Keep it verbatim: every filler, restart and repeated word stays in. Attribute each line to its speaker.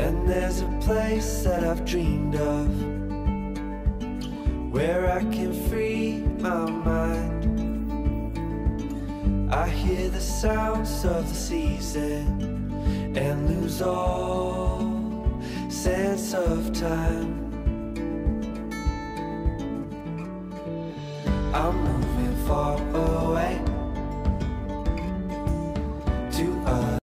Speaker 1: And there's a place that I've dreamed of, where I can free my mind. I hear the sounds of the season and lose all sense of time. I'm moving far away,